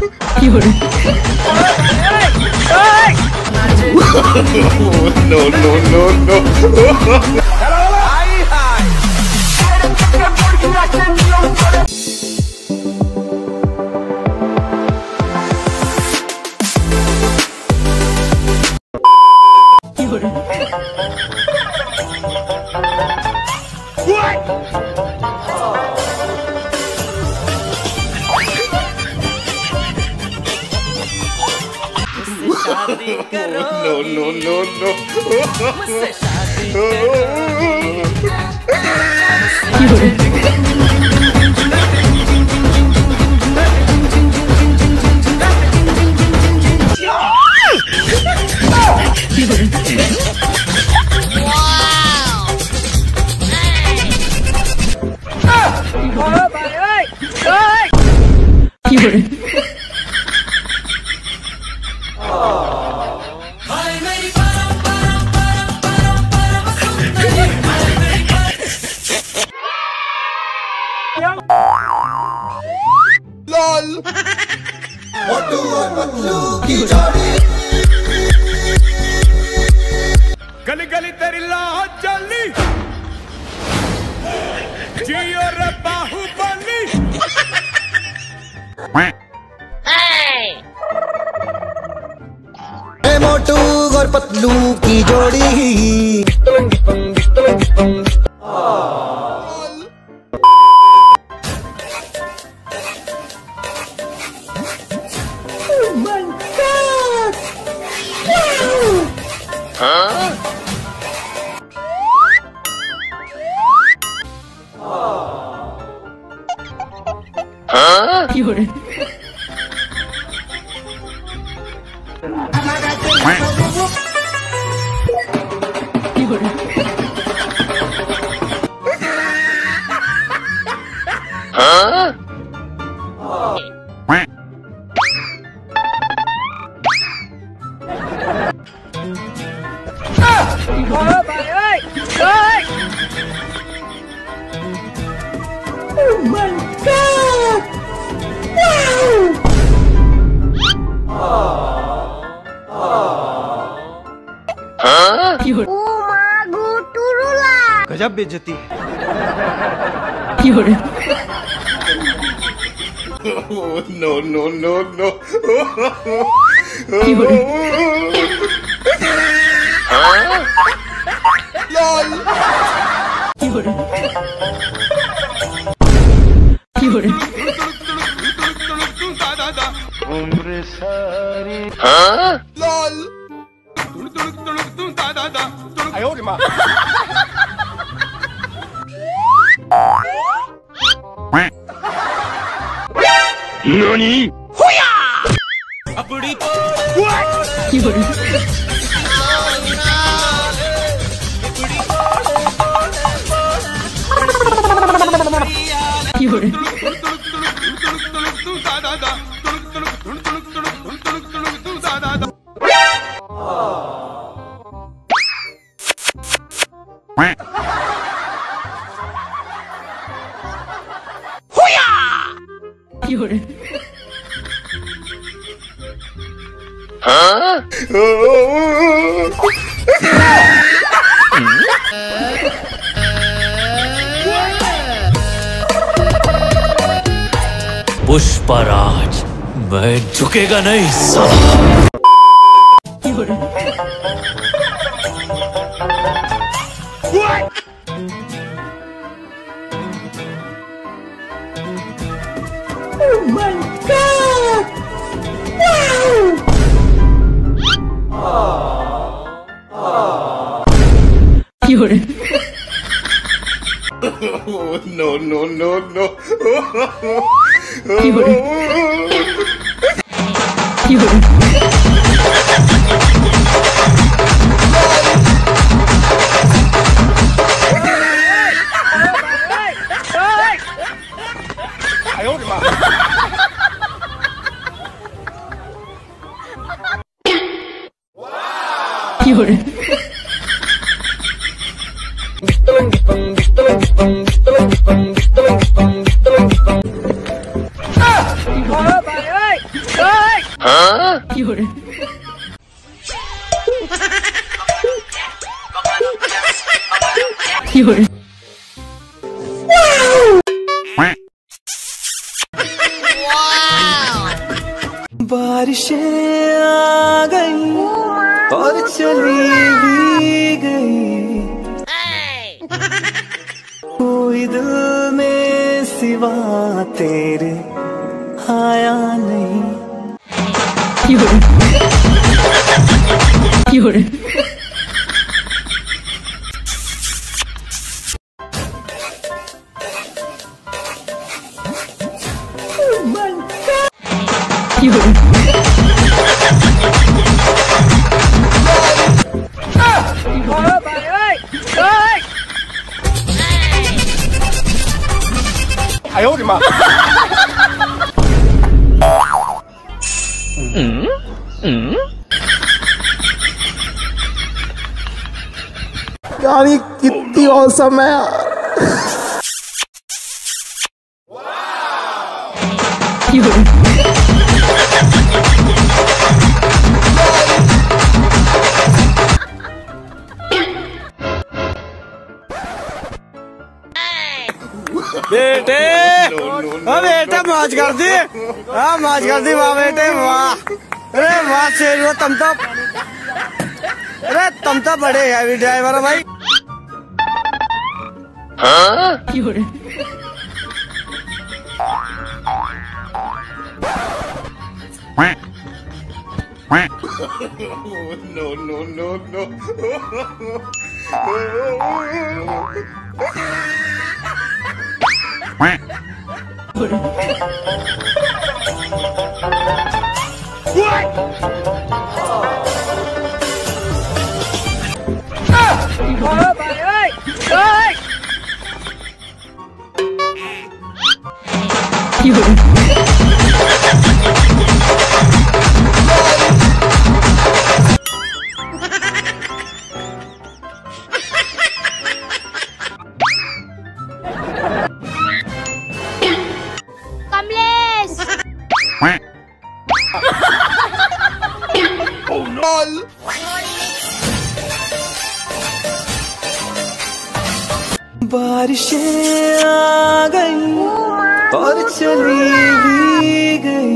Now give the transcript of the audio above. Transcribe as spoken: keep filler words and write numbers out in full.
No, no, no, no. No, no, no, no. मुझसे शादी करो। गली गली तेरी लाह चली जियो रे बाहुबली। मोटू और पतलू की जोड़ी गजब बेइज्जती है। No, no, no, no. उम्र सारी LOL. Nani? अपनी पुष्पराज, मैं झुकेगा नहीं साला। No, no, no, no. बारिशें आ गई और चली भी गई, कोई दिल में सिवा तेरे आया नहीं। यार ये कितनी औसम है यार। बेटे हाँ बेटा मौज कर दी, हाँ मौज कर दी वाह बेटे वाह। अरे वाह शेर हो तुम तो, अरे तुम तो बड़े हैवी ड्राइवर हो भाई। No, no, no, no. बारिशें आ गई और चली भी गई,